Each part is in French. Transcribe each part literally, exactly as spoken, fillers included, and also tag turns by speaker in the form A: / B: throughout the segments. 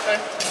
A: Ouais.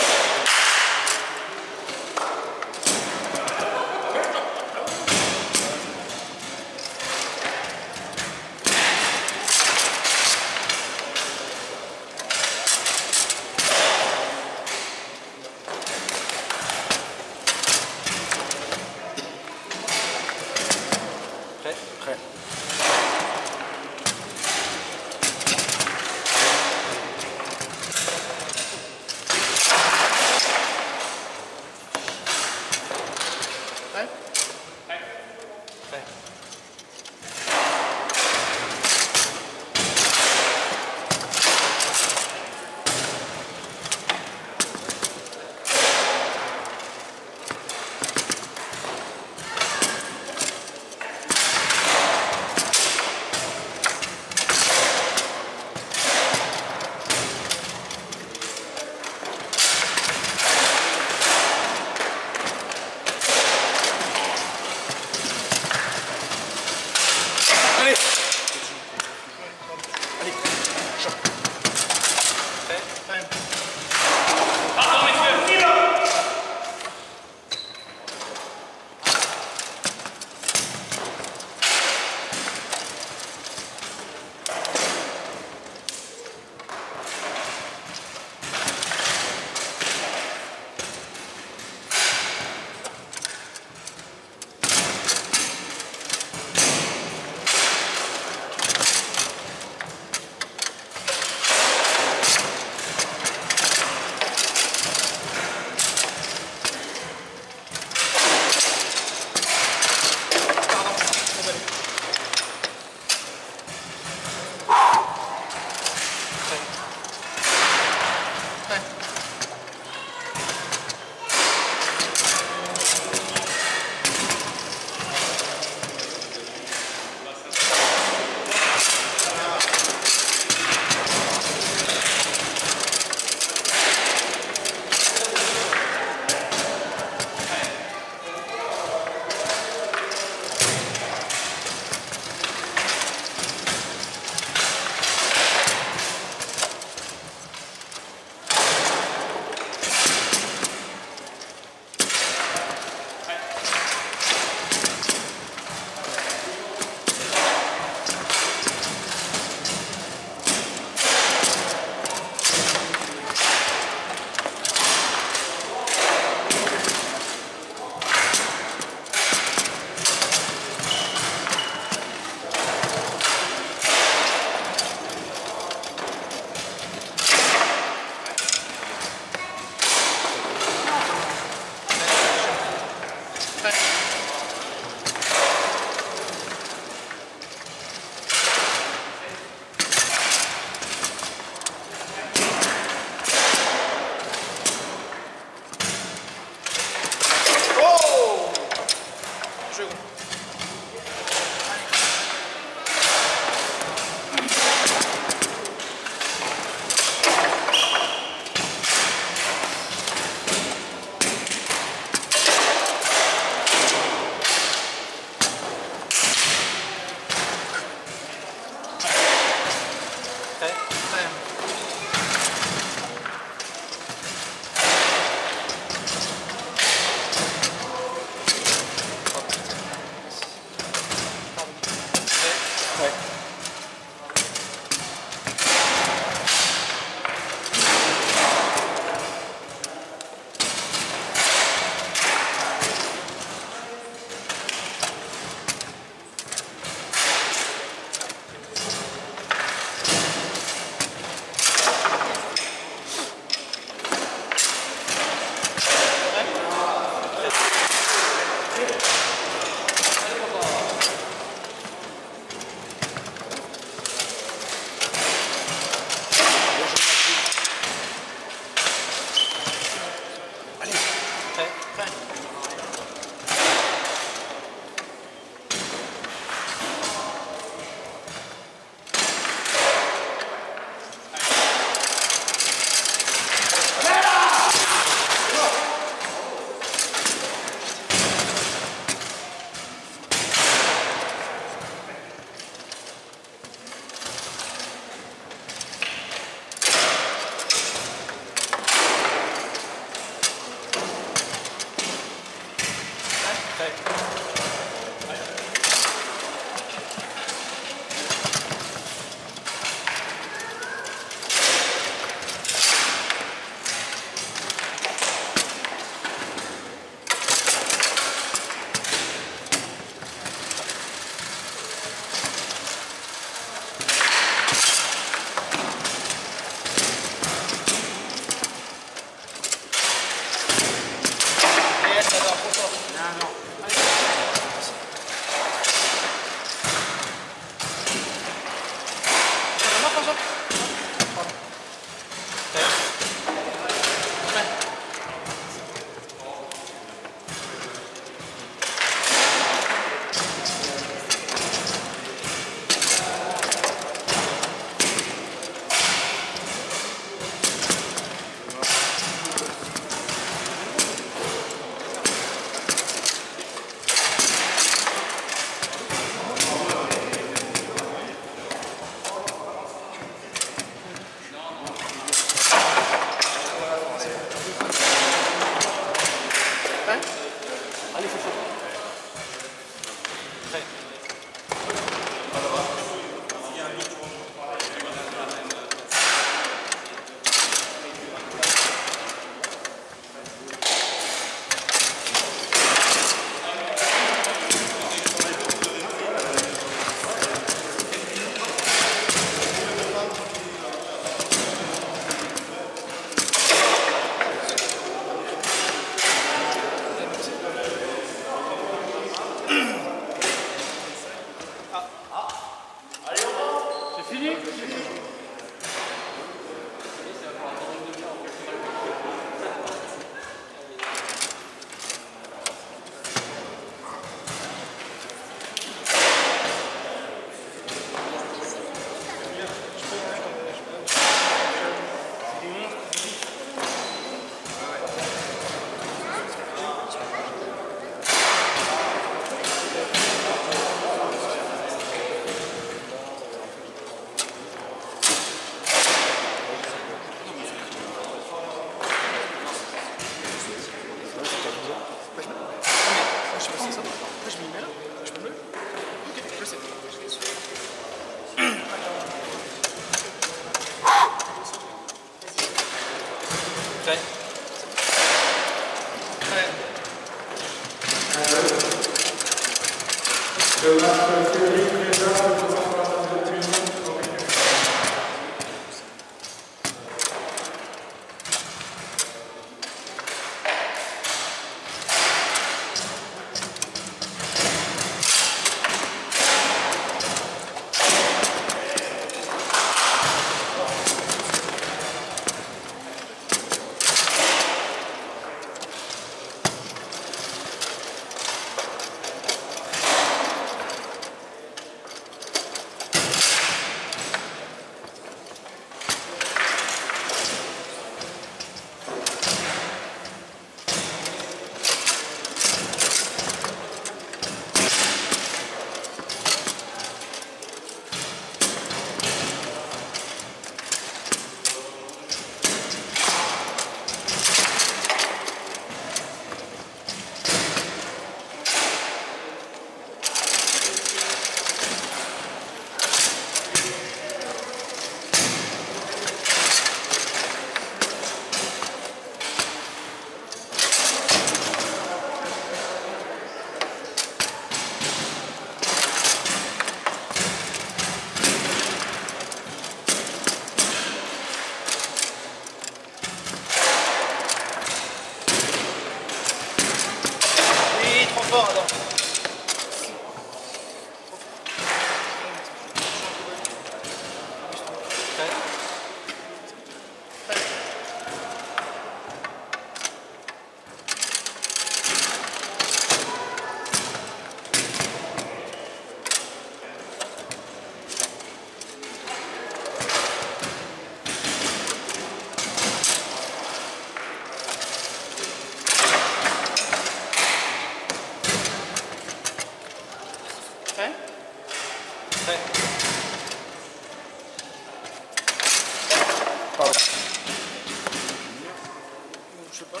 A: Je sais pas.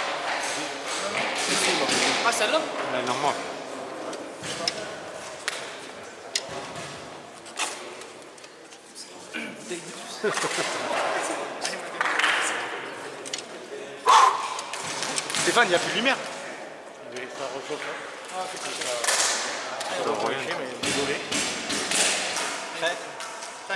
B: Ah, celle-là?
C: Ouais, normal.
A: Stéphane, il n'y a plus de lumière.
D: Ça rechauffe.
A: Ah, c'est ça.
D: Ça doit rien, mais désolé.
A: Prêt? Prêt?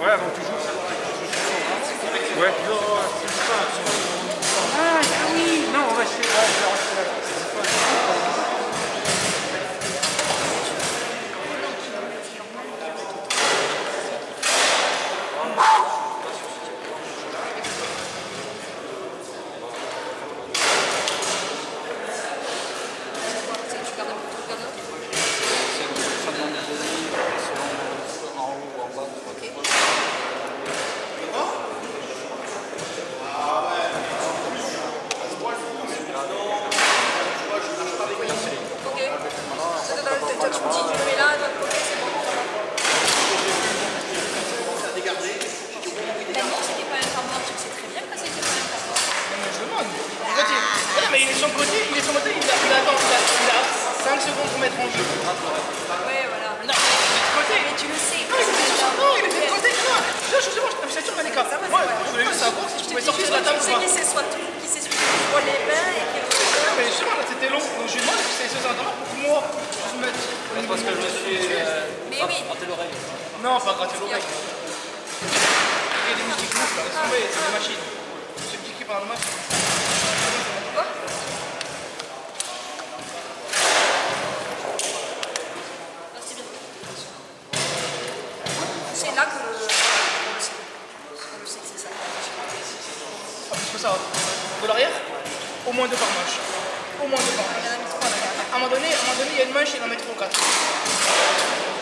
D: Ouais, donc tu joues. Ouais. Ah, oui, non, on va essayer. Ah, je vais rester là.
A: Mais il est sur le côté, il est sur le côté, il, a, il, attend, il, a, il a cinq secondes pour mettre en jeu.
B: Ouais, voilà.
A: Non, il est de côté.
B: Mais tu le sais.
A: Non, il est de, non, il est de côté. Non, non, je sais pas, je suis sûr, Malika. Moi, je voulais juste savoir si je pouvais sortir de la table ou pas.
B: Qui s'essoie tout, qui s'essuie tout les mains et qui
A: Non, mais justement, là, c'était long. Donc je lui demande si c'est ce entraînement pour que moi, je me mette.
C: Parce que je me suis euh,
B: Mais oui.
C: gratté l'oreille.
A: Non, pas gratter l'oreille. Il y a des musiques lourdes, là. Laisse tomber, c'est des machines. C'est une petite qui pendant le match.
B: Quoi? C'est là que on le sait. On le sait que c'est ça.
A: Parce que ça, de l'arrière, au moins deux par manche. Au moins deux par manche.
B: Il y en a mis trois là.
A: À un moment donné, à un moment donné, il y a une manche, il en met trois ou quatre.